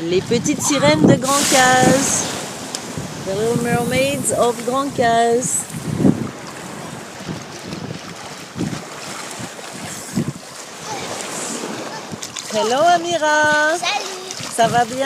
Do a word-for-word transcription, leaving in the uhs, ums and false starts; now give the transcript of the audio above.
Les petites sirènes de Grand Case. The Little Mermaids of Grand Case. Hello Amira. Salut. Ça va bien?